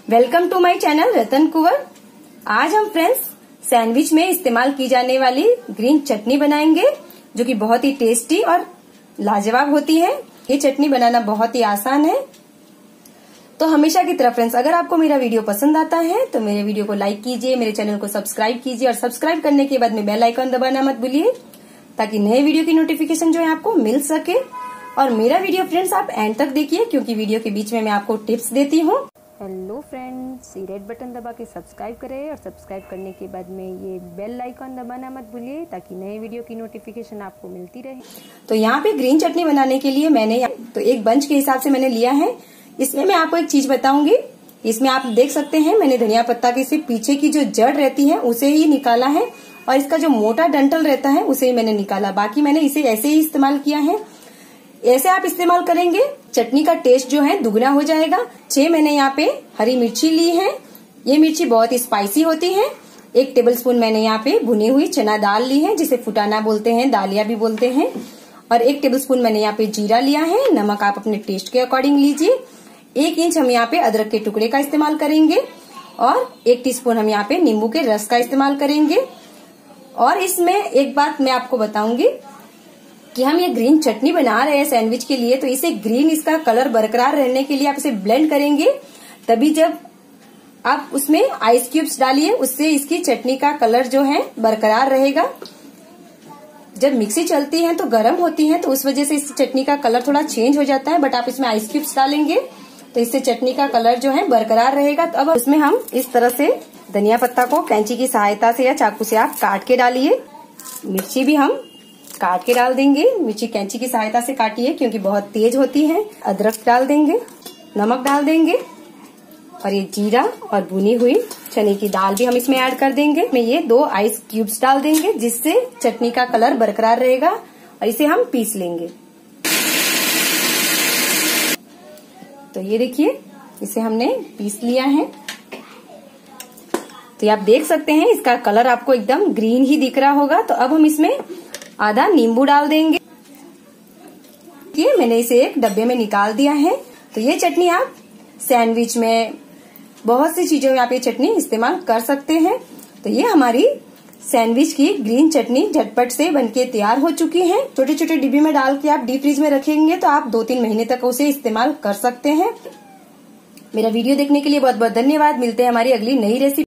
Welcome to my channel Ratan Kunwar. आज हम friends sandwich में इस्तेमाल की जाने वाली ग्रीन चटनी बनाएंगे जो कि बहुत ही टेस्टी और लाजवाब होती है। ये चटनी बनाना बहुत ही आसान है। तो हमेशा की तरह फ्रेंड्स, अगर आपको मेरा वीडियो पसंद आता है तो मेरे वीडियो को लाइक कीजिए, मेरे चैनल को सब्सक्राइब कीजिए और सब्सक्राइब करने के बाद में बेल आइकन दबाना मत भूलिए ताकि नए वीडियो की नोटिफिकेशन जो है आपको मिल सके। और मेरा वीडियो फ्रेंड्स आप एंड तक देखिए क्योंकि वीडियो के बीच में मैं आपको टिप्स देती हूँ। हेलो फ्रेंड्स, रेड बटन दबा के सब्सक्राइब करें और सब्सक्राइब करने के बाद में ये बेल आइकन दबाना मत भूलिए ताकि नए वीडियो की नोटिफिकेशन आपको मिलती रहे। तो यहाँ पे ग्रीन चटनी बनाने के लिए मैंने तो एक बंच के हिसाब से मैंने लिया है। इसमें मैं आपको एक चीज बताऊंगी। इसमें आप देख सकते हैं मैंने धनिया पत्ता के सिर्फ पीछे की जो जड़ रहती है उसे ही निकाला है और इसका जो मोटा डंठल रहता है उसे ही मैंने निकाला। बाकी मैंने इसे ऐसे ही इस्तेमाल किया है। ऐसे आप इस्तेमाल करेंगे चटनी का टेस्ट जो है दुगना हो जाएगा। 6 मैंने यहाँ पे हरी मिर्ची ली है। ये मिर्ची बहुत ही स्पाइसी होती है। 1 टेबलस्पून मैंने यहाँ पे भुनी हुई चना दाल ली है जिसे फुटाना बोलते हैं, दालिया भी बोलते हैं। और 1 टेबलस्पून मैंने यहाँ पे जीरा लिया है। नमक आप अपने टेस्ट के अकॉर्डिंग लीजिए। 1 इंच हम यहाँ पे अदरक के टुकड़े का इस्तेमाल करेंगे और 1 टीस्पून हम यहाँ पे नींबू के रस का इस्तेमाल करेंगे। और इसमें एक बात मैं आपको बताऊंगी कि हम ये ग्रीन चटनी बना रहे हैं सैंडविच के लिए, तो इसे ग्रीन इसका कलर बरकरार रहने के लिए आप इसे ब्लेंड करेंगे। तभी जब आप उसमें आइस क्यूब्स डालिए उससे इसकी चटनी का कलर जो है बरकरार रहेगा। जब मिक्सी चलती है तो गर्म होती है तो उस वजह से इस चटनी का कलर थोड़ा चेंज हो जाता है, बट आप इसमें आइस क्यूब्स डालेंगे तो इससे चटनी का कलर जो है बरकरार रहेगा। तो अब उसमें हम इस तरह से धनिया पत्ता को कैंची की सहायता से या चाकू से आप काट के डालिए। मिर्ची भी हम काट के डाल देंगे। मिर्ची कैंची की सहायता से काटिए क्योंकि बहुत तेज होती है। अदरक डाल देंगे, नमक डाल देंगे और ये जीरा और भुनी हुई चने की दाल भी हम इसमें ऐड कर देंगे। में ये 2 आइस क्यूब्स डाल देंगे जिससे चटनी का कलर बरकरार रहेगा और इसे हम पीस लेंगे। तो ये देखिए इसे हमने पीस लिया है। तो आप देख सकते हैं इसका कलर आपको एकदम ग्रीन ही दिख रहा होगा। तो अब हम इसमें आधा नींबू डाल देंगे। ये मैंने इसे एक डब्बे में निकाल दिया है। तो ये चटनी आप सैंडविच में बहुत सी चीजों में आप ये चटनी इस्तेमाल कर सकते हैं। तो ये हमारी सैंडविच की ग्रीन चटनी झटपट से बनके तैयार हो चुकी है। छोटे छोटे डिब्बे में डाल के आप डीप फ्रीज में रखेंगे तो आप 2-3 महीने तक उसे इस्तेमाल कर सकते हैं। मेरा वीडियो देखने के लिए बहुत बहुत धन्यवाद। मिलते हैं हमारी अगली नई रेसिपी।